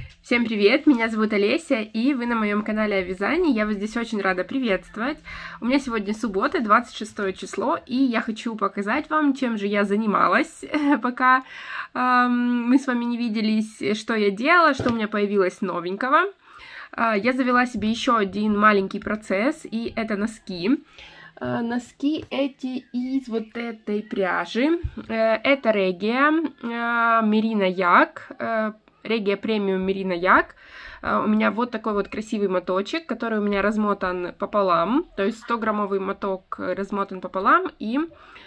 Всем привет, меня зовут Олеся, и вы на моем канале о вязании. Я вас здесь очень рада приветствовать. У меня сегодня суббота, 26 число, и я хочу показать вам, чем же я занималась, пока мы с вами не виделись, что я делала, что у меня появилось новенького. Я завела себе еще один маленький процесс, и это носки. Носки эти из вот этой пряжи. Это Regia Merino Yak. Regia Premium Merino Yak. У меня вот такой вот красивый моточек, который у меня размотан пополам. То есть 100-граммовый моток размотан пополам. И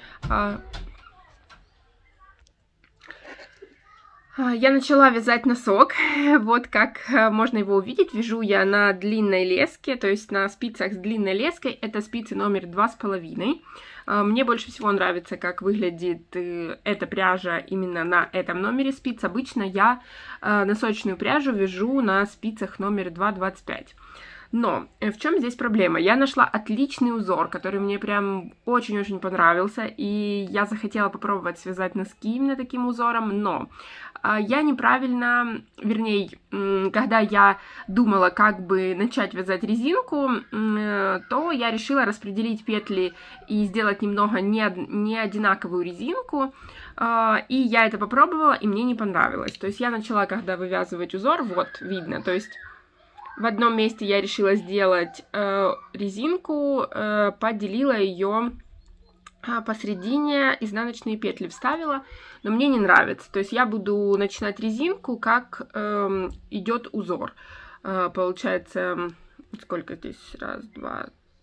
я начала вязать носок. Вот как можно его увидеть. Вяжу я на длинной леске, то есть на спицах с длинной леской. Это спицы номер 2,5. Мне больше всего нравится, как выглядит эта пряжа именно на этом номере спиц. Обычно я носочную пряжу вяжу на спицах номер 2,25. Но в чем здесь проблема? Я нашла отличный узор, который мне прям очень-очень понравился, и я захотела попробовать связать носки именно таким узором, но я неправильно, вернее, когда я думала, как бы начать вязать резинку, то я решила распределить петли и сделать немного не одинаковую резинку, и я это попробовала, и мне не понравилось. То есть я начала, когда вывязывать узор, вот, видно, то есть в одном месте я решила сделать резинку, поделила ее посередине, изнаночные петли вставила, но мне не нравится. То есть я буду начинать резинку, как идет узор. Получается, сколько здесь? Раз, два,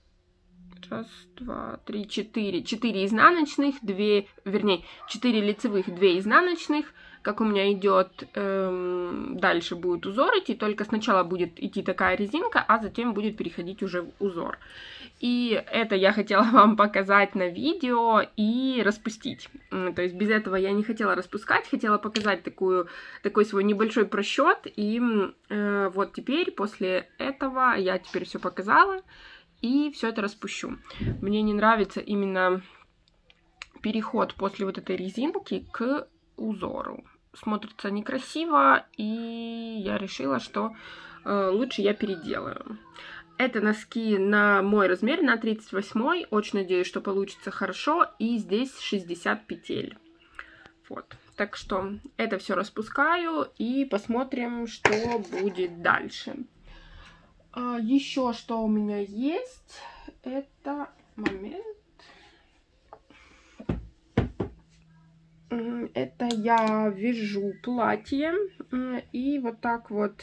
три, четыре. 4 изнаночных, 4 лицевых, 2 изнаночных. Как у меня идет, дальше будет узор идти, только сначала будет идти такая резинка, а затем будет переходить уже в узор. И это я хотела вам показать на видео и распустить. То есть без этого я не хотела распускать, хотела показать такой свой небольшой просчет. И вот теперь, после этого, я теперь все показала и все это распущу. Мне не нравится именно переход после вот этой резинки к узору. Смотрится некрасиво, и я решила, что лучше я переделаю. Это носки на мой размер, на 38. Очень надеюсь, что получится хорошо. И здесь 60 петель. Вот. Так что это все распускаю и посмотрим, что будет дальше. Еще что у меня есть, это момент. Это я вяжу платье, и вот так вот.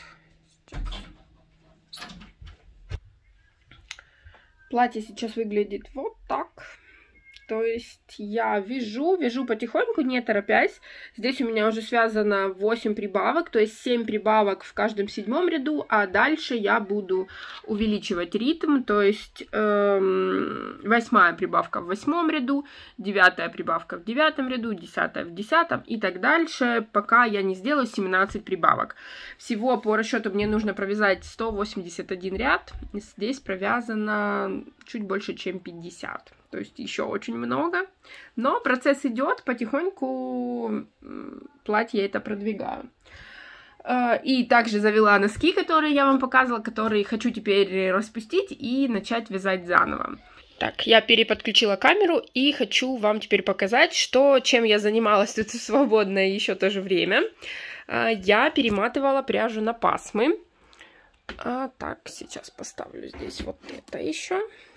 Платье сейчас выглядит вот так. То есть я вяжу потихоньку, не торопясь. Здесь у меня уже связано 8 прибавок, то есть 7 прибавок в каждом 7-м ряду, а дальше я буду увеличивать ритм, то есть 8-я прибавка в 8-м ряду, 9-я прибавка в 9-м ряду, 10-я в 10-м и так дальше, пока я не сделаю 17 прибавок. Всего по расчету мне нужно провязать 181 ряд, здесь провязано чуть больше, чем 50. То есть еще очень много. Но процесс идет, потихоньку платье это продвигаю. И также завела носки, которые я вам показывала, которые хочу теперь распустить и начать вязать заново. Так, я переподключила камеру и хочу вам теперь показать, чем я занималась тут в свободное еще тоже время. Я перематывала пряжу на пасмы. Так, сейчас поставлю здесь вот это еще.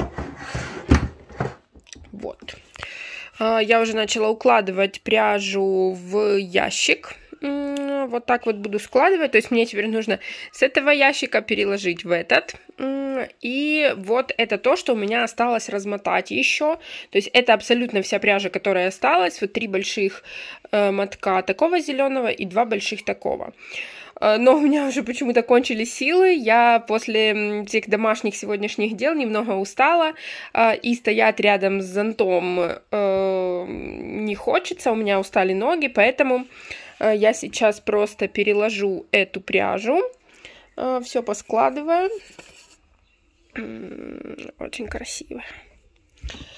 Вот. Я уже начала укладывать пряжу в ящик. Вот так вот буду складывать. То есть мне теперь нужно с этого ящика переложить в этот. И вот это то, что у меня осталось размотать еще. То есть это абсолютно вся пряжа, которая осталась. Вот 3 больших мотка такого зеленого и 2 больших такого. Но у меня уже почему-то кончились силы, я после всех домашних сегодняшних дел немного устала, и стоять рядом с зонтом не хочется, у меня устали ноги, поэтому я сейчас просто переложу эту пряжу, все поскладываю, очень красиво.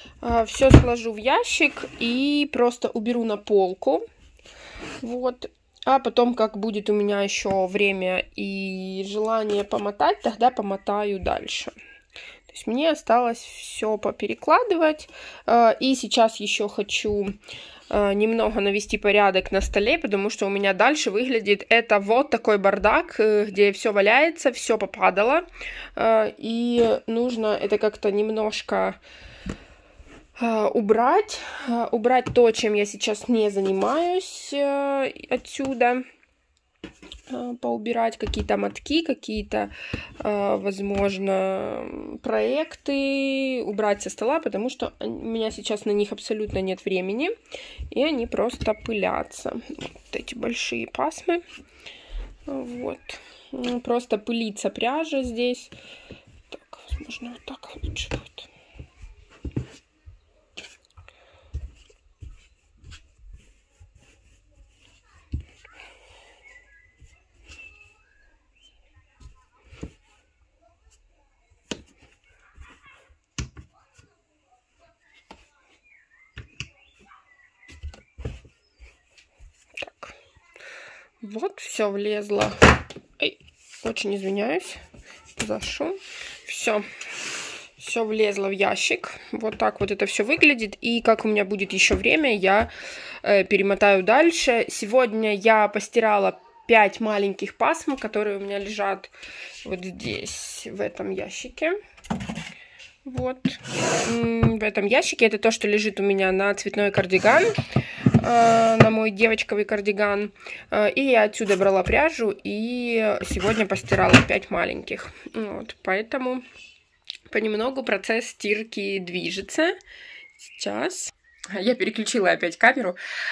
Все сложу в ящик и просто уберу на полку, вот. А потом, как будет у меня еще время и желание помотать, тогда помотаю дальше. То есть мне осталось все поперекладывать. И сейчас еще хочу немного навести порядок на столе, потому что у меня дальше выглядит это вот такой бардак, где все валяется, все попадало. И нужно это как-то немножко убрать то, чем я сейчас не занимаюсь отсюда, поубирать какие-то мотки, какие-то, возможно, проекты, убрать со стола, потому что у меня сейчас на них абсолютно нет времени, и они просто пылятся. Вот эти большие пасмы. Вот. Просто пылится пряжа здесь. Так, возможно, вот так лучше будет. Вот, все влезло. Ой, очень извиняюсь за шум. Все влезло в ящик. Вот так вот это все выглядит. И как у меня будет еще время, я перемотаю дальше. Сегодня я постирала 5 маленьких пасм, которые у меня лежат вот здесь, в этом ящике. Вот. В этом ящике это то, что лежит у меня на цветной кардиган, на мой девочковый кардиган. И я отсюда брала пряжу и сегодня постирала 5 маленьких. Вот, поэтому понемногу процесс стирки движется. Сейчас. Я переключила опять камеру.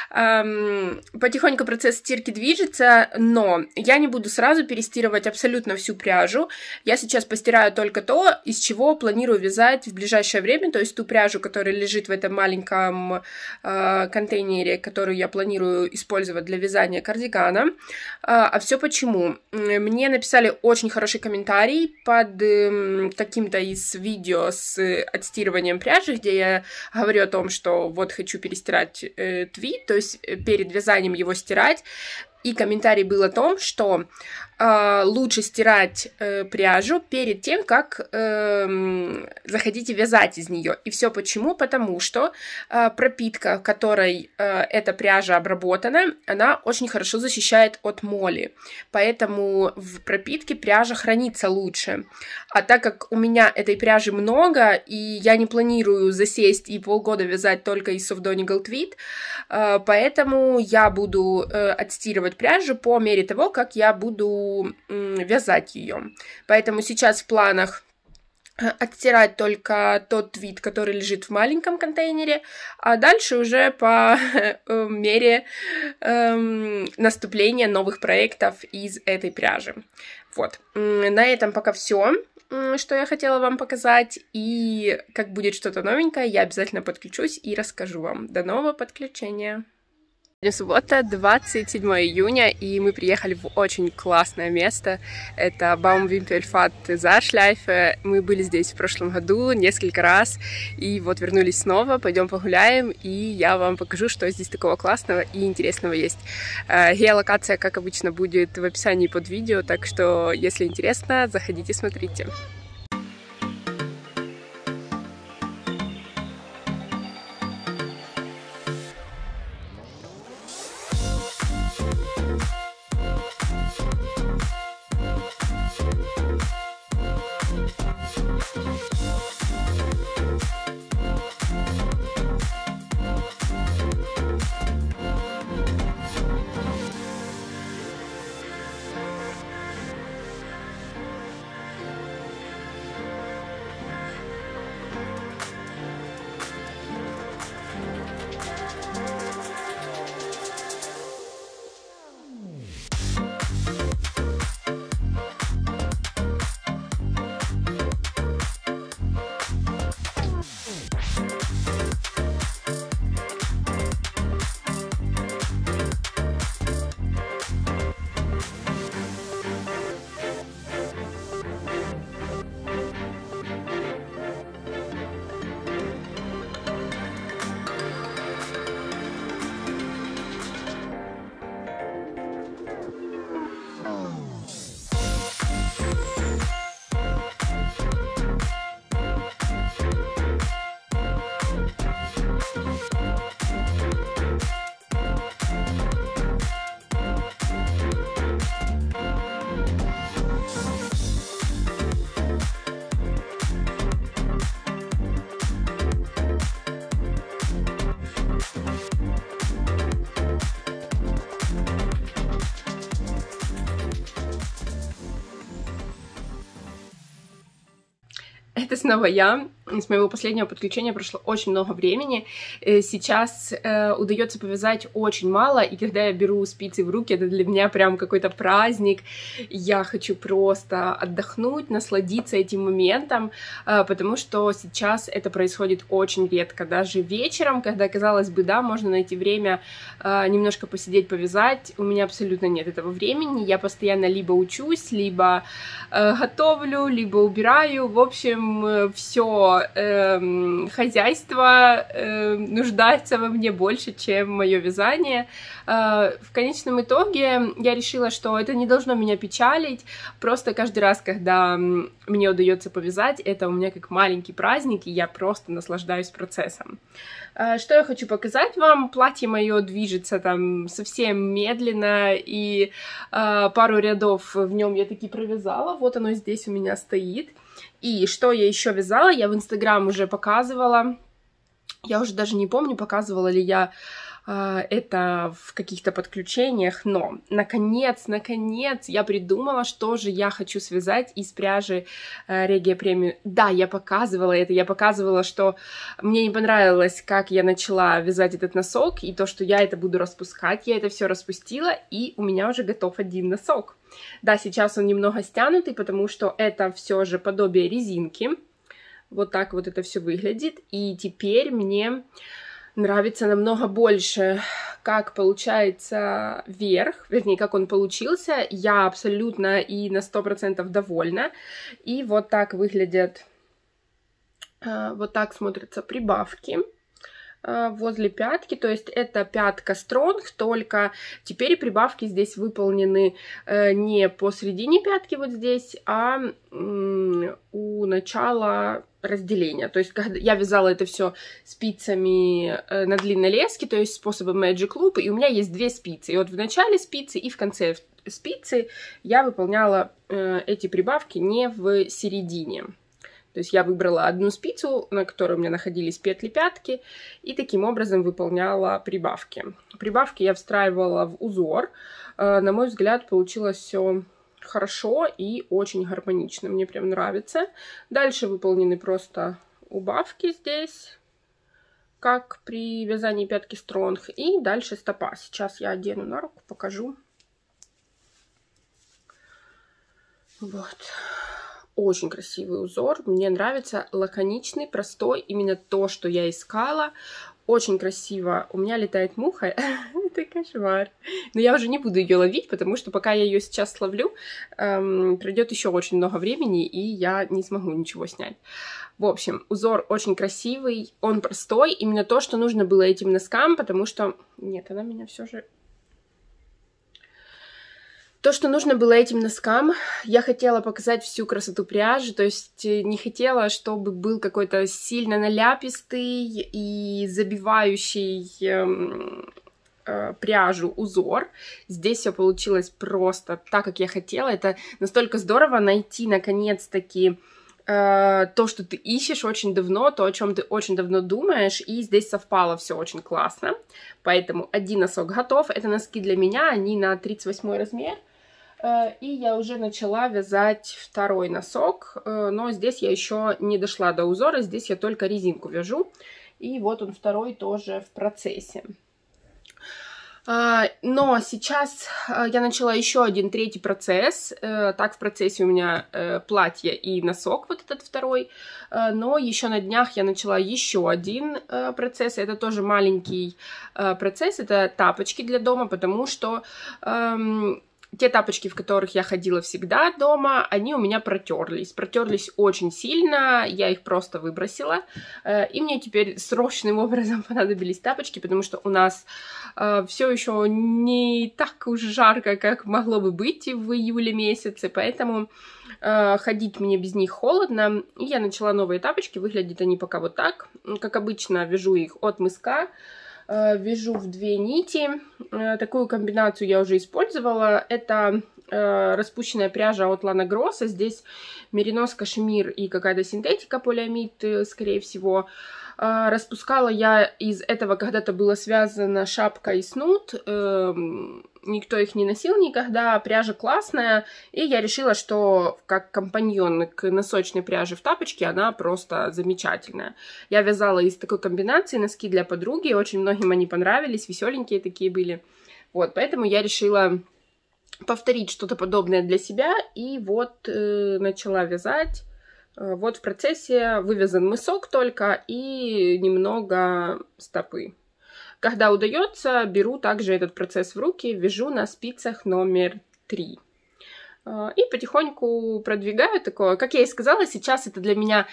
Потихоньку процесс стирки движется, но я не буду сразу перестирывать абсолютно всю пряжу. Я сейчас постираю только то, из чего планирую вязать в ближайшее время, то есть ту пряжу, которая лежит в этом маленьком контейнере, которую я планирую использовать для вязания кардигана. А все почему? Мне написали очень хороший комментарий под каким-то из видео с отстирыванием пряжи, где я говорю о том, что вот хочу перестирать твид, то есть перед вязанием его стирать. И комментарий был о том, что лучше стирать пряжу перед тем, как захотите вязать из нее. И все почему? Потому что пропитка, которой эта пряжа обработана, она очень хорошо защищает от моли. Поэтому в пропитке пряжа хранится лучше. А так как у меня этой пряжи много, и я не планирую засесть и полгода вязать только из Soft Donegal Tweed, поэтому я буду отстирывать пряжу по мере того, как я буду вязать ее. Поэтому сейчас в планах отстирать только тот твид, который лежит в маленьком контейнере, а дальше уже по мере наступления новых проектов из этой пряжи. Вот. На этом пока все, что я хотела вам показать. И как будет что-то новенькое, я обязательно подключусь и расскажу вам. До нового подключения! Сегодня суббота, 27 июня, и мы приехали в очень классное место. Это Baumwipfelpfad Saarschleife. Мы были здесь в прошлом году несколько раз, и вот вернулись снова. Пойдем погуляем, и я вам покажу, что здесь такого классного и интересного есть. Геолокация, как обычно, будет в описании под видео, так что, если интересно, заходите, смотрите. Это снова я. С моего последнего подключения прошло очень много времени. Сейчас удается повязать очень мало, и когда я беру спицы в руки, это для меня прям какой-то праздник. Я хочу просто отдохнуть, насладиться этим моментом, потому что сейчас это происходит очень редко. Даже вечером, когда, казалось бы, да, можно найти время немножко посидеть, повязать, у меня абсолютно нет этого времени. Я постоянно либо учусь, либо готовлю, либо убираю. В общем, все хозяйство нуждается во мне больше, чем мое вязание. В конечном итоге я решила, что это не должно меня печалить, просто каждый раз, когда мне удается повязать, это у меня как маленький праздник, и я просто наслаждаюсь процессом. Что я хочу показать вам? Платье мое движется там совсем медленно, и пару рядов в нем я таки провязала, вот оно здесь у меня стоит. И что я еще вязала, я в Инстаграм уже показывала, я уже даже не помню, показывала ли я это в каких-то подключениях, но наконец я придумала, что же я хочу связать из пряжи Regia Premium. Да, я показывала это, я показывала, что мне не понравилось, как я начала вязать этот носок, и то, что я это буду распускать, я это все распустила, и у меня уже готов один носок. Да, сейчас он немного стянутый, потому что это все же подобие резинки. Вот так вот это все выглядит, и теперь мне нравится намного больше, как получается верх, вернее, как он получился. Я абсолютно и на 100% довольна. И вот так выглядят, вот так смотрятся прибавки возле пятки, то есть это пятка стронг, только теперь прибавки здесь выполнены не посередине пятки вот здесь, а у начала разделения. То есть когда я вязала это все спицами на длинной леске, то есть способом Magic Loop, и у меня есть две спицы. И вот в начале спицы и в конце спицы я выполняла эти прибавки не в середине. То есть я выбрала одну спицу, на которой у меня находились петли пятки, и таким образом выполняла прибавки. Прибавки я встраивала в узор. На мой взгляд, получилось все хорошо и очень гармонично. Мне прям нравится. Дальше выполнены просто убавки здесь, как при вязании пятки стронг. И дальше стопа. Сейчас я одену на руку, покажу. Вот. Очень красивый узор, мне нравится, лаконичный, простой, именно то, что я искала. Очень красиво. У меня летает муха, это кошмар. Но я уже не буду ее ловить, потому что пока я ее сейчас словлю, пройдет еще очень много времени, и я не смогу ничего снять. В общем, узор очень красивый, он простой, именно то, что нужно было этим носкам, потому что... Нет, она меня все же... То, что нужно было этим носкам, я хотела показать всю красоту пряжи, то есть не хотела, чтобы был какой-то сильно наляпистый и забивающий пряжу узор. Здесь все получилось просто так, как я хотела. Это настолько здорово найти, наконец-таки, то, что ты ищешь очень давно, то, о чем ты очень давно думаешь, и здесь совпало все очень классно. Поэтому один носок готов. Это носки для меня, они на 38 размер. И я уже начала вязать второй носок, но здесь я еще не дошла до узора, здесь я только резинку вяжу. И вот он второй тоже в процессе. Но сейчас я начала еще один третий процесс. Так, в процессе у меня платье и носок, вот этот второй. Но еще на днях я начала еще один процесс. Это тоже маленький процесс. Это тапочки для дома, потому что... Те тапочки, в которых я ходила всегда дома, они у меня протерлись очень сильно, я их просто выбросила, и мне теперь срочным образом понадобились тапочки, потому что у нас все еще не так уж жарко, как могло бы быть в июле месяце, поэтому ходить мне без них холодно, и я начала новые тапочки, выглядят они пока вот так, как обычно вяжу их от мыска, вяжу в 2 нити. Такую комбинацию я уже использовала. Это распущенная пряжа от Lana Grossa. Здесь меринос, кашемир и какая-то синтетика, полиамид, скорее всего. Распускала я из этого, когда-то было связано шапка и снуд. Никто их не носил никогда. Пряжа классная. И я решила, что как компаньон к носочной пряже в тапочке она просто замечательная. Я вязала из такой комбинации носки для подруги. Очень многим они понравились. Веселенькие такие были. Вот, поэтому я решила повторить что-то подобное для себя. И вот начала вязать. Вот в процессе вывязан мысок только и немного стопы. Когда удается, беру также этот процесс в руки, вяжу на спицах номер 3. И потихоньку продвигаю такое. Как я и сказала, сейчас это для меня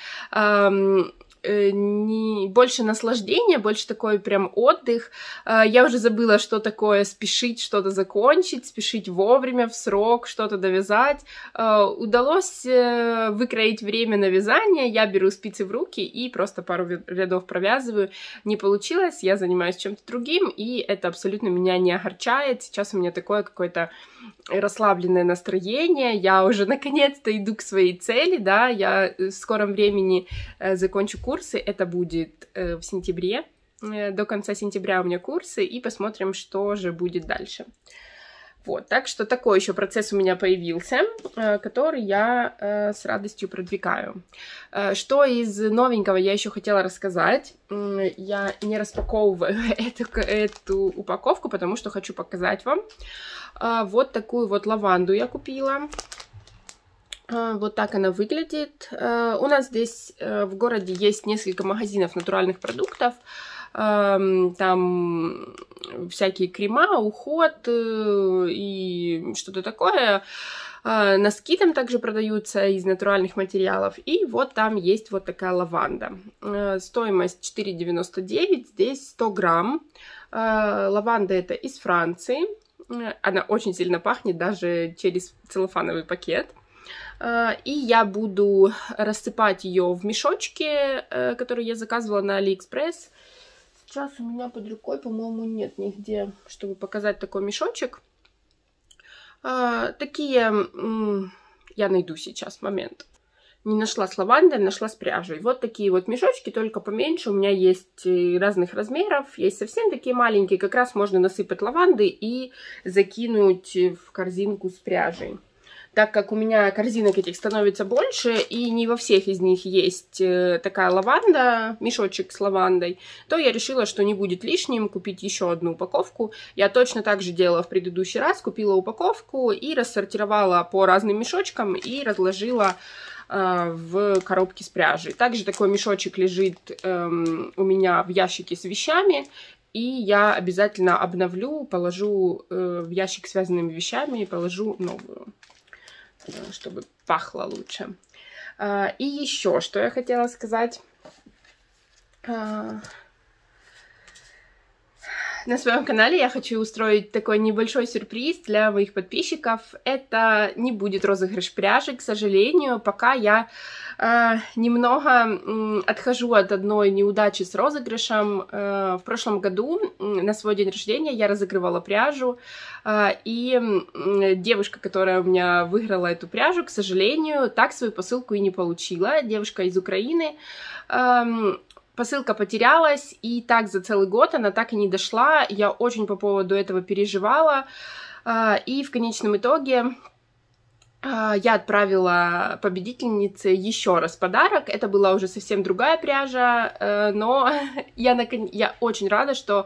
не больше наслаждение, больше такой прям отдых. Я уже забыла, что такое спешить что-то закончить, спешить вовремя, в срок, что-то довязать. Удалось выкроить время на вязание, я беру спицы в руки и просто пару рядов провязываю. Не получилось, я занимаюсь чем-то другим, и это абсолютно меня не огорчает. Сейчас у меня такое какое-то расслабленное настроение, я уже наконец-то иду к своей цели, да, я в скором времени закончу курсы, это будет в сентябре, до конца сентября у меня курсы, и посмотрим, что же будет дальше. Вот, так что такой еще процесс у меня появился, который я с радостью продвигаю. Что из новенького я еще хотела рассказать. Я не распаковываю эту упаковку, потому что хочу показать вам. Вот такую вот лаванду я купила. Вот так она выглядит. У нас здесь в городе есть несколько магазинов натуральных продуктов. Там всякие крема, уход и что-то такое. Носки там также продаются из натуральных материалов. И вот там есть вот такая лаванда. Стоимость 4,99. Здесь 100 грамм. Лаванда это из Франции. Она очень сильно пахнет даже через целлофановый пакет. И я буду рассыпать ее в мешочке, который я заказывала на AliExpress. Сейчас у меня под рукой, по-моему, нет нигде, чтобы показать такой мешочек. Такие... Я найду сейчас, момент. Не нашла с лавандой, нашла с пряжей. Вот такие вот мешочки, только поменьше. У меня есть разных размеров. Есть совсем такие маленькие. Как раз можно насыпать лаванды и закинуть в корзинку с пряжей. Так как у меня корзинок этих становится больше, и не во всех из них есть такая лаванда, мешочек с лавандой, то я решила, что не будет лишним купить еще одну упаковку. Я точно так же делала в предыдущий раз, купила упаковку и рассортировала по разным мешочкам и разложила в коробке с пряжей. Также такой мешочек лежит у меня в ящике с вещами. И я обязательно обновлю, положу в ящик с связанными вещами и положу новую, чтобы пахло лучше. И еще, что я хотела сказать. На своем канале я хочу устроить такой небольшой сюрприз для моих подписчиков. Это не будет розыгрыш пряжи, к сожалению. Пока я немного отхожу от одной неудачи с розыгрышем. В прошлом году на свой день рождения я разыгрывала пряжу. И девушка, которая у меня выиграла эту пряжу, к сожалению, так свою посылку и не получила. Девушка из Украины. Посылка потерялась, и так за целый год она так и не дошла. Я очень по поводу этого переживала. И в конечном итоге я отправила победительнице еще раз подарок. Это была уже совсем другая пряжа, но я очень рада, что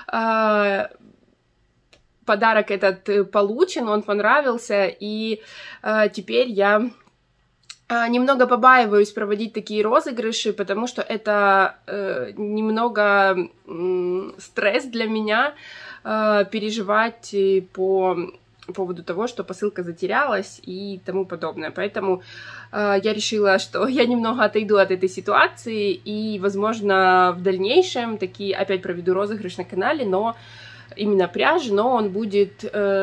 подарок этот получен, он понравился, и теперь я... Немного побаиваюсь проводить такие розыгрыши, потому что это немного стресс для меня переживать по поводу того, что посылка затерялась и тому подобное. Поэтому я решила, что я немного отойду от этой ситуации и, возможно, в дальнейшем таки опять проведу розыгрыш на канале, но именно пряжи, но он будет...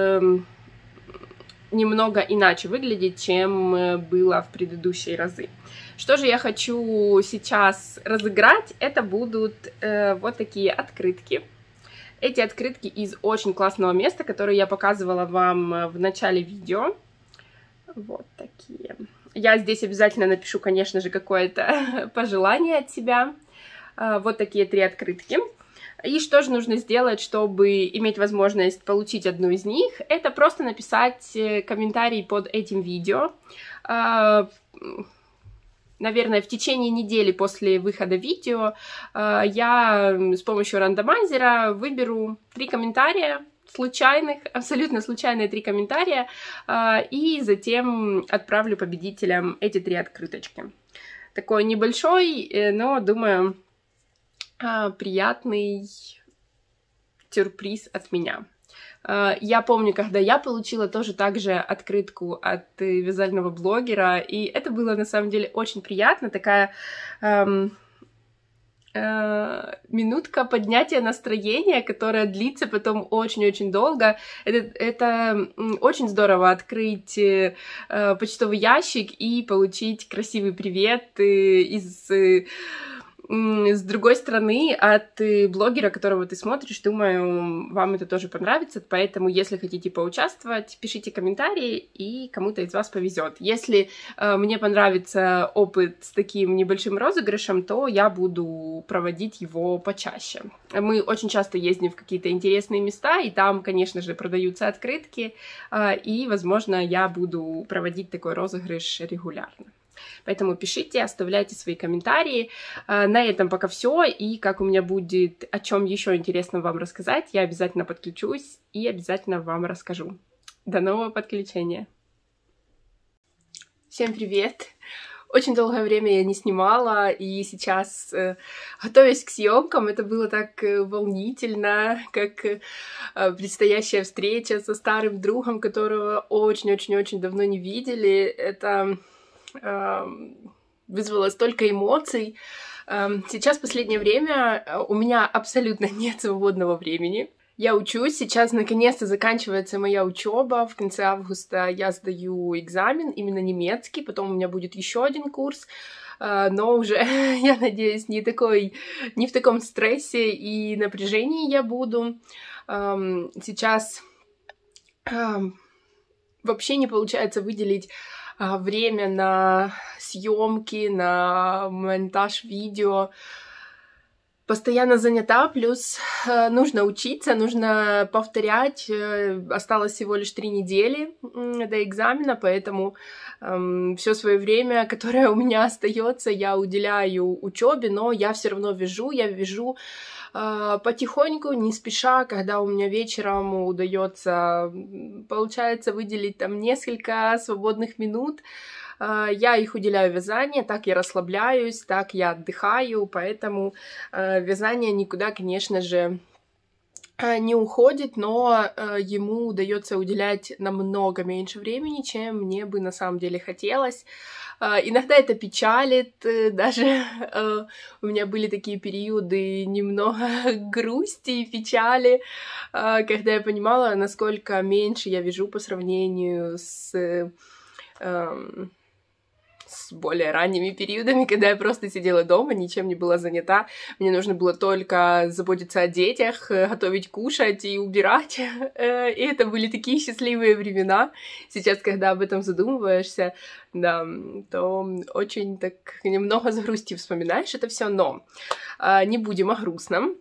немного иначе выглядеть, чем было в предыдущие разы. Что же я хочу сейчас разыграть? Это будут вот такие открытки. Эти открытки из очень классного места, которое я показывала вам в начале видео. Вот такие. Я здесь обязательно напишу, конечно же, какое-то пожелание от себя. Вот такие 3 открытки. И что же нужно сделать, чтобы иметь возможность получить одну из них? Это просто написать комментарий под этим видео. Наверное, в течение недели после выхода видео я с помощью рандомайзера выберу 3 комментария, случайных, абсолютно случайные 3 комментария, и затем отправлю победителям эти 3 открыточки. Такой небольшой, но, думаю, приятный сюрприз от меня. Я помню, когда я получила тоже так же открытку от вязального блогера, и это было на самом деле очень приятно, такая минутка поднятия настроения, которая длится потом очень-очень долго. Это очень здорово открыть почтовый ящик и получить красивый привет с другой стороны, от блогера, которого ты смотришь. Думаю, вам это тоже понравится, поэтому, если хотите поучаствовать, пишите комментарии, и кому-то из вас повезет. Если мне понравится опыт с таким небольшим розыгрышем, то я буду проводить его почаще. Мы очень часто ездим в какие-то интересные места, и там, конечно же, продаются открытки, и, возможно, я буду проводить такой розыгрыш регулярно. Поэтому пишите, оставляйте свои комментарии. На этом пока все. И как у меня будет о чем еще интересно вам рассказать, я обязательно подключусь и обязательно вам расскажу. До нового подключения. Всем привет! Очень долгое время я не снимала, и сейчас, готовясь к съемкам, это было так волнительно, как предстоящая встреча со старым другом, которого очень-очень-очень давно не видели. Это вызвало столько эмоций. Сейчас, в последнее время, у меня абсолютно нет свободного времени. Я учусь, сейчас наконец-то заканчивается моя учеба. В конце августа я сдаю экзамен, именно немецкий, потом у меня будет еще один курс, но уже, я надеюсь, не в таком стрессе и напряжении я буду. Сейчас вообще не получается выделить время на съемки, на монтаж видео. Постоянно занята, плюс нужно учиться, нужно повторять. Осталось всего лишь 3 недели до экзамена, поэтому все свое время, которое у меня остается, я уделяю учебе, но я все равно вяжу, потихоньку, не спеша, когда у меня вечером удается, получается, выделить там несколько свободных минут, я их уделяю вязанию, так я расслабляюсь, так я отдыхаю, поэтому вязание никуда, конечно же, не уходит, но ему удается уделять намного меньше времени, чем мне бы на самом деле хотелось. Иногда это печалит, даже у меня были такие периоды немного грусти и печали, когда я понимала, насколько меньше я вяжу по сравнению с более ранними периодами, когда я просто сидела дома, ничем не была занята. Мне нужно было только заботиться о детях, готовить, кушать и убирать. И это были такие счастливые времена. Сейчас, когда об этом задумываешься, да, то очень так немного с грустью вспоминаешь это все. Но не будем о грустном.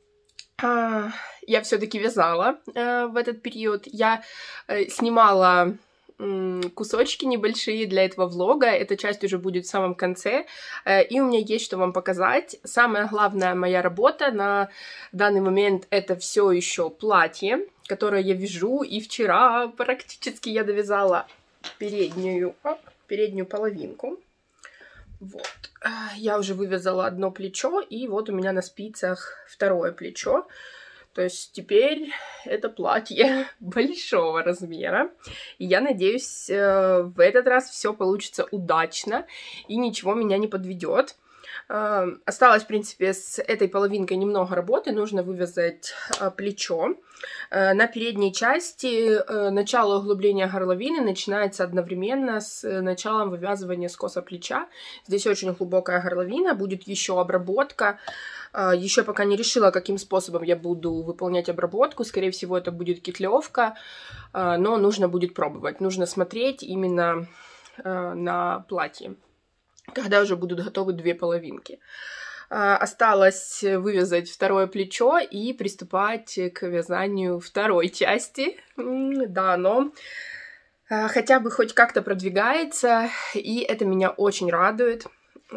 Я все-таки вязала в этот период. Я снимала кусочки небольшие для этого влога. Эта часть уже будет в самом конце. И у меня есть что вам показать. Самая главная моя работа на данный момент — это все еще платье, которое я вяжу. И вчера практически я довязала переднюю половинку. Вот. Я уже вывязала одно плечо, и вот у меня на спицах второе плечо. То есть теперь это платье большого размера. И я надеюсь, в этот раз все получится удачно и ничего меня не подведет. Осталось, в принципе, с этой половинкой немного работы. Нужно вывязать плечо. На передней части начало углубления горловины начинается одновременно с началом вывязывания скоса плеча. Здесь очень глубокая горловина, будет еще обработка. Еще пока не решила, каким способом я буду выполнять обработку. Скорее всего, это будет кетлевка, но нужно будет пробовать. Нужно смотреть именно на платье, когда уже будут готовы две половинки. Осталось вывязать второе плечо и приступать к вязанию второй части. Да, но хотя бы хоть как-то продвигается, и это меня очень радует.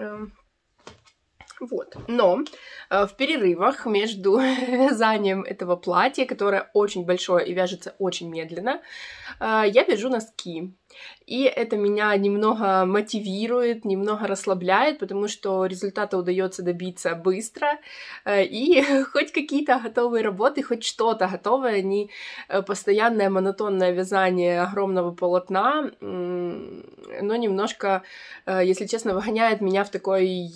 Вот. Но в перерывах между вязанием этого платья, которое очень большое и вяжется очень медленно, я вяжу носки. И это меня немного мотивирует, немного расслабляет, потому что результата удается добиться быстро. И хоть какие-то готовые работы, хоть что-то готовое, не постоянное монотонное вязание огромного полотна, но немножко, если честно, выгоняет меня в такой...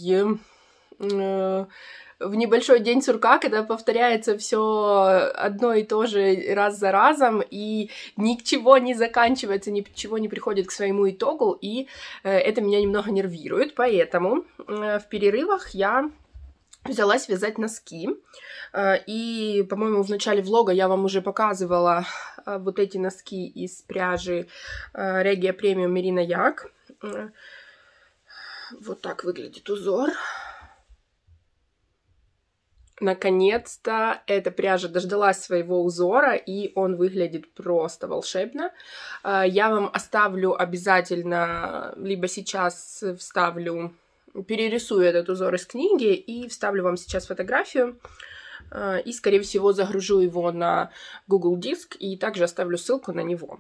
в небольшой день сурка, когда повторяется все одно и то же раз за разом, и ничего не заканчивается, ничего не приходит к своему итогу, и это меня немного нервирует, поэтому в перерывах я взялась вязать носки, и, по-моему, в начале влога я вам уже показывала вот эти носки из пряжи Regia Premium Merino Yak. Вот так выглядит узор. Наконец-то эта пряжа дождалась своего узора, и он выглядит просто волшебно. Я вам оставлю обязательно, либо сейчас вставлю, перерисую этот узор из книги и вставлю вам сейчас фотографию. И, скорее всего, загружу его на Google Диск и также оставлю ссылку на него.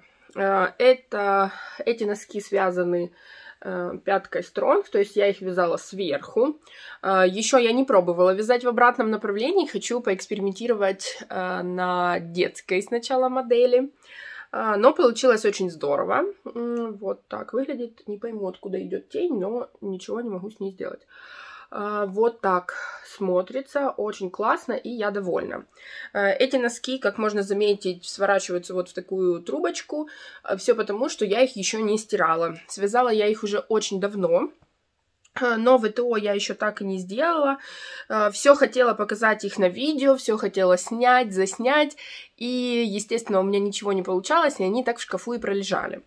Эти носки связаны пяткой Strong, то есть я их вязала сверху. Еще я не пробовала вязать в обратном направлении, хочу поэкспериментировать на детской сначала модели, но получилось очень здорово. Вот так выглядит, не пойму, откуда идет тень, но ничего не могу с ней сделать. Вот так смотрится, очень классно, и я довольна. Эти носки, как можно заметить, сворачиваются вот в такую трубочку, все потому, что я их еще не стирала. Связала я их уже очень давно, но ВТО я еще так и не сделала. Все хотела показать их на видео, все хотела снять, заснять, и, естественно, у меня ничего не получалось, и они так в шкафу и пролежали.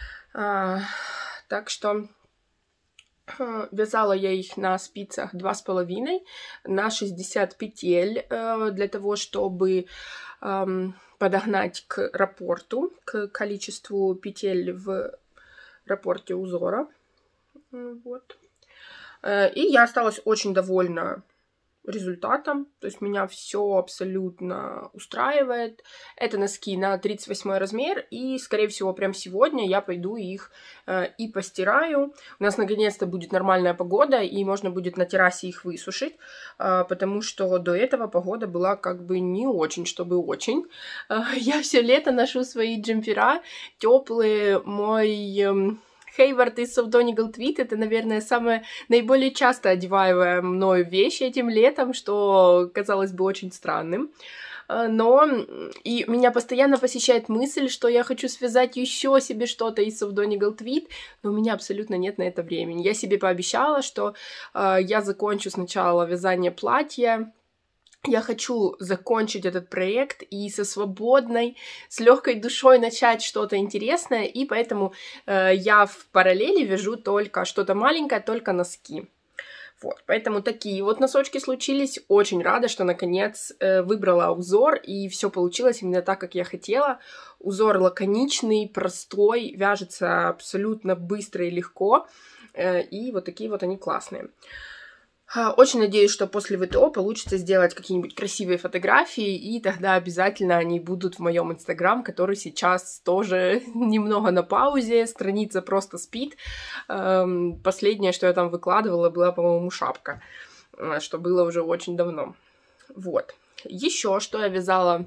Так что... Вязала я их на спицах 2,5 на 60 петель для того, чтобы подогнать к раппорту, к количеству петель в раппорте узора. Вот. И я осталась очень довольна результатом, то есть меня все абсолютно устраивает. Это носки на 38 размер, и, скорее всего, прямо сегодня я пойду их и постираю. У нас, наконец-то, будет нормальная погода, и можно будет на террасе их высушить, потому что до этого погода была как бы не очень, чтобы очень. Я все лето ношу свои джемпера теплые, мой... Хейвард из Soft Donegal Tweed — это, наверное, самая наиболее часто одеваемая мною вещь этим летом, что казалось бы очень странным. Но и меня постоянно посещает мысль, что я хочу связать еще себе что-то из Soft Donegal Tweed, но у меня абсолютно нет на это времени. Я себе пообещала, что я закончу сначала вязание платья. Я хочу закончить этот проект и со свободной, с легкой душой начать что-то интересное, и поэтому я в параллели вяжу только что-то маленькое, только носки. Вот, поэтому такие вот носочки случились. Очень рада, что наконец выбрала узор, и все получилось именно так, как я хотела. Узор лаконичный, простой, вяжется абсолютно быстро и легко, и вот такие вот они классные. Очень надеюсь, что после ВТО получится сделать какие-нибудь красивые фотографии, и тогда обязательно они будут в моем Инстаграм, который сейчас тоже немного на паузе, страница просто спит. Последнее, что я там выкладывала, была, по-моему, шапка, что было уже очень давно. Вот. Еще что я вязала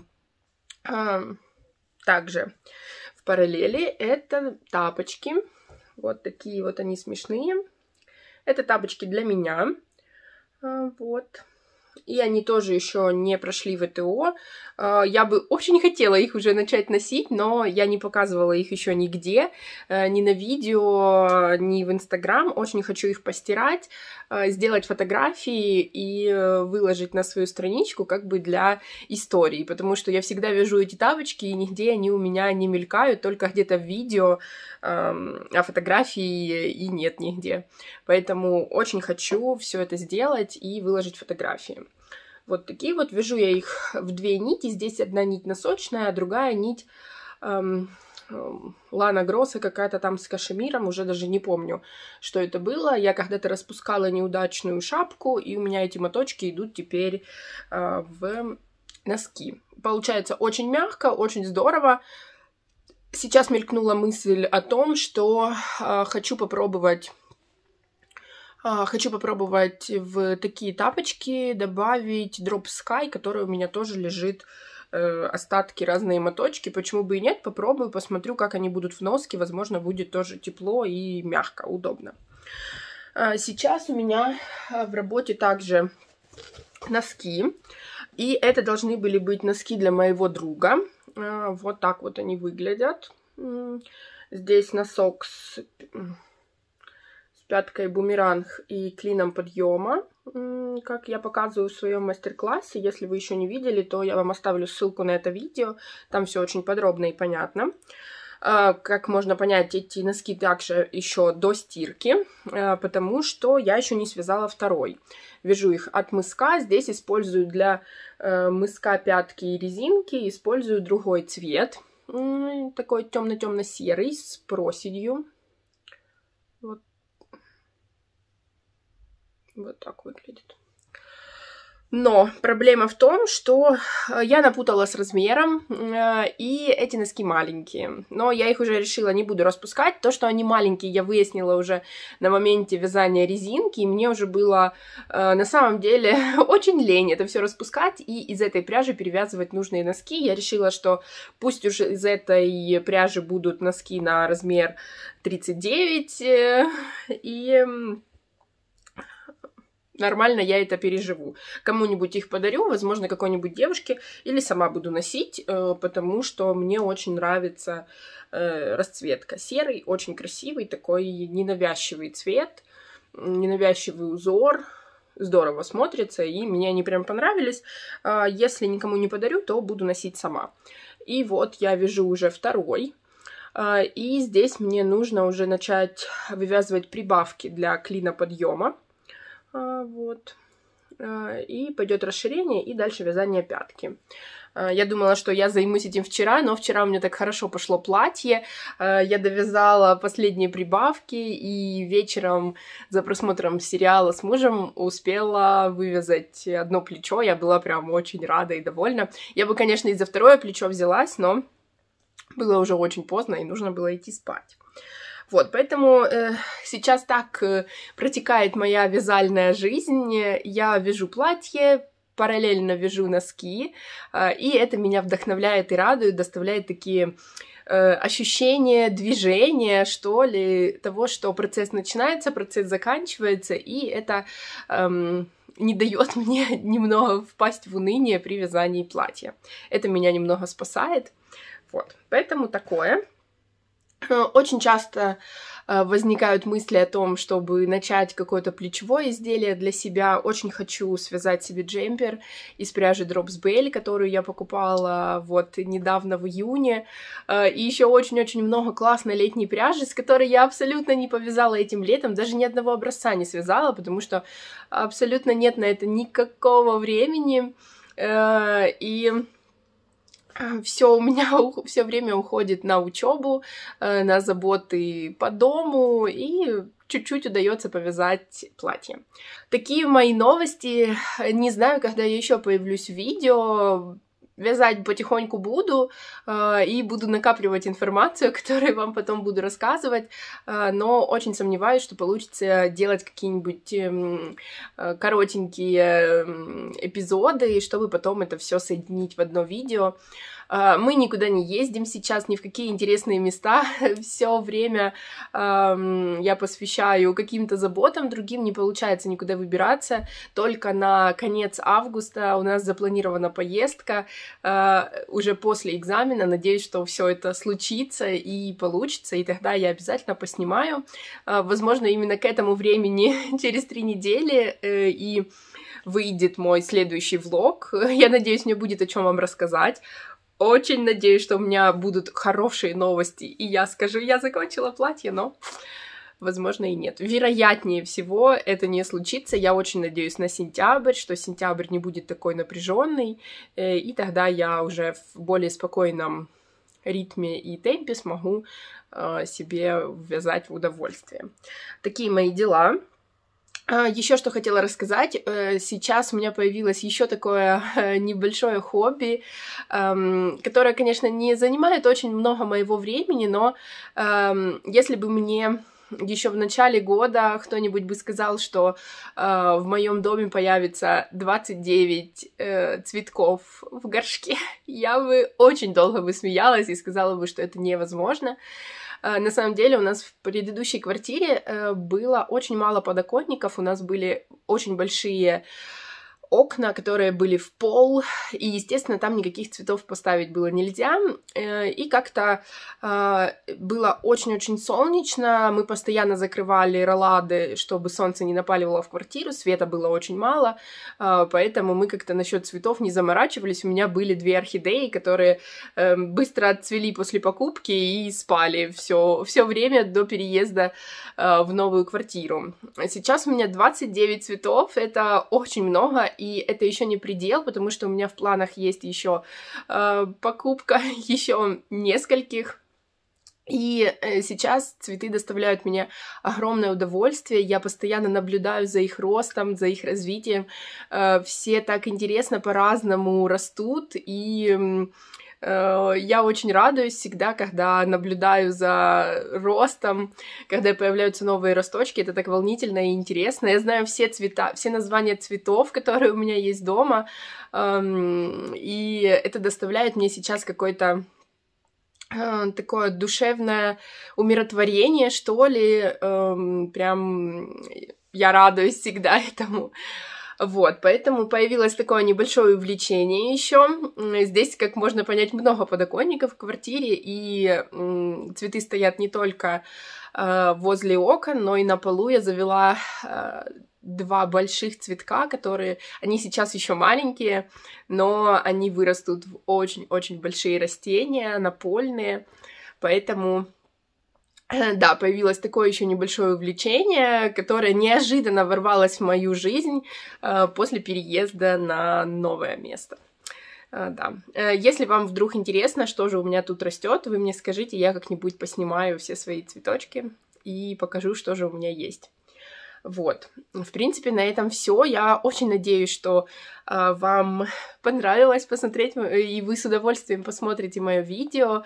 также в параллели, это тапочки. Вот такие вот они смешные. Это тапочки для меня. Вот. И они тоже еще не прошли ВТО. Я бы очень хотела их уже начать носить, но я не показывала их еще нигде, ни на видео, ни в Инстаграм. Очень хочу их постирать, сделать фотографии и выложить на свою страничку как бы для истории, потому что я всегда вижу эти тапочки, и нигде они у меня не мелькают, только где-то в видео, а фотографии и нет нигде. Поэтому очень хочу все это сделать и выложить фотографии. Вот такие вот, вяжу я их в 2 нити. Здесь одна нить носочная, а другая нить Лана Гросса какая-то там с кашемиром, уже даже не помню, что это было. Я когда-то распускала неудачную шапку, и у меня эти моточки идут теперь в носки. Получается очень мягко, очень здорово. Сейчас мелькнула мысль о том, что хочу попробовать в такие тапочки добавить Drop Sky, который у меня тоже лежит, остатки, разные моточки. Почему бы и нет? Попробую, посмотрю, как они будут в носке. Возможно, будет тоже тепло и мягко, удобно. Сейчас у меня в работе также носки. И это должны были быть носки для моего друга. Вот так вот они выглядят. Здесь носок с пяткой бумеранг и клином подъема, как я показываю в своем мастер-классе. Если вы еще не видели, то я вам оставлю ссылку на это видео. Там все очень подробно и понятно. Как можно понять, эти носки также еще до стирки, потому что я еще не связала второй. Вяжу их от мыска. Здесь использую для мыска пятки и резинки, использую другой цвет. Такой темно-темно-серый с проседью. Вот так выглядит. Но проблема в том, что я напутала с размером, и эти носки маленькие. Но я их уже решила, не буду распускать. То, что они маленькие, я выяснила уже на моменте вязания резинки, и мне уже было на самом деле очень лень это все распускать и из этой пряжи перевязывать нужные носки. Я решила, что пусть уже из этой пряжи будут носки на размер 39, и нормально я это переживу. Кому-нибудь их подарю, возможно, какой-нибудь девушке, или сама буду носить, потому что мне очень нравится расцветка. Серый, очень красивый, такой ненавязчивый цвет, ненавязчивый узор. Здорово смотрится, и мне они прям понравились. Если никому не подарю, то буду носить сама. И вот я вяжу уже второй. И здесь мне нужно уже начать вывязывать прибавки для клина подъема. Вот. И пойдет расширение, и дальше вязание пятки. Я думала, что я займусь этим вчера, но вчера у меня так хорошо пошло платье. Я довязала последние прибавки, и вечером за просмотром сериала с мужем успела вывязать одно плечо. Я была прям очень рада и довольна. Я бы, конечно, и за второе плечо взялась, но было уже очень поздно, и нужно было идти спать. Вот, поэтому сейчас так протекает моя вязальная жизнь. Я вяжу платье, параллельно вяжу носки, и это меня вдохновляет и радует, доставляет такие ощущения движения, что ли, того, что процесс начинается, процесс заканчивается, и это не дает мне немного впасть в уныние при вязании платья. Это меня немного спасает. Вот, поэтому такое. Очень часто возникают мысли о том, чтобы начать какое-то плечевое изделие для себя. Очень хочу связать себе джемпер из пряжи Drops Bell, которую я покупала вот недавно в июне. И еще очень-очень много классной летней пряжи, с которой я абсолютно не повязала этим летом, даже ни одного образца не связала, потому что абсолютно нет на это никакого времени. И все у меня все время уходит на учебу, на заботы по дому, и чуть-чуть удается повязать платье. Такие мои новости. Не знаю, когда я еще появлюсь в видео. Вязать потихоньку буду и буду накапливать информацию, которую вам потом буду рассказывать, но очень сомневаюсь, что получится делать какие-нибудь коротенькие эпизоды, чтобы потом это все соединить в одно видео. Мы никуда не ездим сейчас, ни в какие интересные места. Все время я посвящаю каким-то заботам, другим не получается никуда выбираться. Только на конец августа у нас запланирована поездка уже после экзамена. Надеюсь, что все это случится и получится, и тогда я обязательно поснимаю. Возможно, именно к этому времени, через 3 недели, и выйдет мой следующий влог. Я надеюсь, мне будет о чем вам рассказать. Очень надеюсь, что у меня будут хорошие новости, и я скажу, я закончила платье, но, возможно, и нет. Вероятнее всего, это не случится. Я очень надеюсь на сентябрь, что сентябрь не будет такой напряженный, и тогда я уже в более спокойном ритме и темпе смогу себе ввязать в удовольствие. Такие мои дела. Еще что хотела рассказать, сейчас у меня появилось еще такое небольшое хобби, которое, конечно, не занимает очень много моего времени, но если бы мне еще в начале года кто-нибудь бы сказал, что в моем доме появится 29 цветков в горшке, я бы очень долго бы смеялась и сказала бы, что это невозможно. На самом деле у нас в предыдущей квартире было очень мало подоконников, у нас были очень большие окна, которые были в пол, и, естественно, там никаких цветов поставить было нельзя, и как-то было очень-очень солнечно, мы постоянно закрывали роллады, чтобы солнце не напаливало в квартиру, света было очень мало, поэтому мы как-то насчет цветов не заморачивались, у меня были 2 орхидеи, которые быстро отцвели после покупки и спали все время до переезда в новую квартиру. Сейчас у меня 29 цветов, это очень много, и это еще не предел, потому что у меня в планах есть еще покупка еще нескольких. И сейчас цветы доставляют мне огромное удовольствие, я постоянно наблюдаю за их ростом, за их развитием. Все так интересно по-разному растут, и я очень радуюсь всегда, когда наблюдаю за ростом, когда появляются новые росточки, это так волнительно и интересно. Я знаю все цвета, все названия цветов, которые у меня есть дома, и это доставляет мне сейчас какой-то такое душевное умиротворение, что ли, прям я радуюсь всегда этому. Вот, поэтому появилось такое небольшое увлечение еще. Здесь, как можно понять, много подоконников в квартире, и цветы стоят не только возле окон, но и на полу я завела 2 больших цветка, которые, они сейчас еще маленькие, но они вырастут в очень-очень большие растения, напольные, поэтому... Да, появилось такое еще небольшое увлечение, которое неожиданно ворвалось в мою жизнь после переезда на новое место. Да. Если вам вдруг интересно, что же у меня тут растет, вы мне скажите, я как-нибудь поснимаю все свои цветочки и покажу, что же у меня есть. Вот, в принципе, на этом все. Я очень надеюсь, что вам понравилось посмотреть, и вы с удовольствием посмотрите мое видео.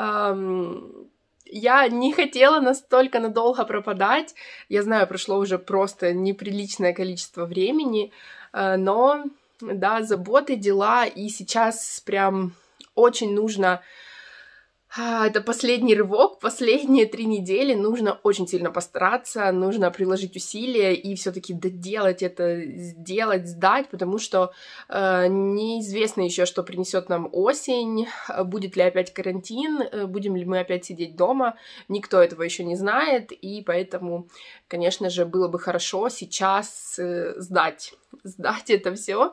Я не хотела настолько надолго пропадать. Я знаю, прошло уже просто неприличное количество времени, но, да, заботы, дела, и сейчас прям очень нужно... Это последний рывок, последние 3 недели, нужно очень сильно постараться, нужно приложить усилия и все-таки доделать это, сделать, сдать, потому что неизвестно еще, что принесет нам осень, будет ли опять карантин, будем ли мы опять сидеть дома, никто этого еще не знает, и поэтому, конечно же, было бы хорошо сейчас сдать это все.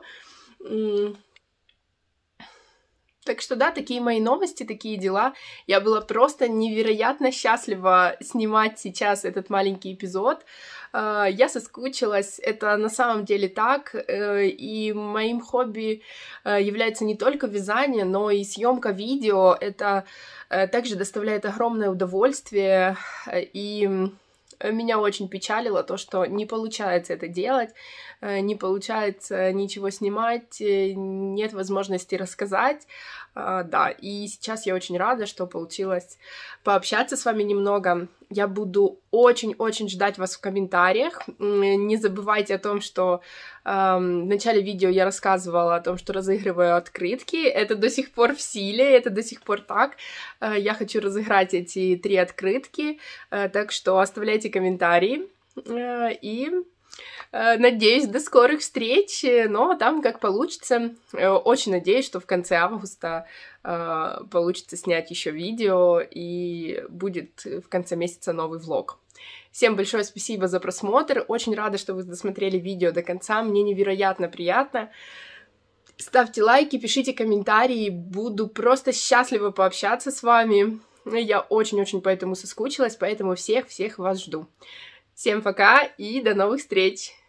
Так что да, такие мои новости, такие дела. Я была просто невероятно счастлива снимать сейчас этот маленький эпизод. Я соскучилась, это на самом деле так, и моим хобби является не только вязание, но и съемка видео. Это также доставляет огромное удовольствие, и меня очень печалило то, что не получается это делать, не получается ничего снимать, нет возможности рассказать, да, и сейчас я очень рада, что получилось пообщаться с вами немного. Я буду очень-очень ждать вас в комментариях. Не забывайте о том, что в начале видео я рассказывала о том, что разыгрываю открытки. Это до сих пор в силе, это до сих пор так. Я хочу разыграть эти 3 открытки, так что оставляйте комментарии. И надеюсь, до скорых встреч, но там как получится. Очень надеюсь, что в конце августа получится снять еще видео, и будет в конце месяца новый влог. Всем большое спасибо за просмотр. Очень рада, что вы досмотрели видео до конца. Мне невероятно приятно. Ставьте лайки, пишите комментарии. Буду просто счастлива пообщаться с вами. Я очень-очень по этому соскучилась, поэтому всех вас жду. Всем пока и до новых встреч!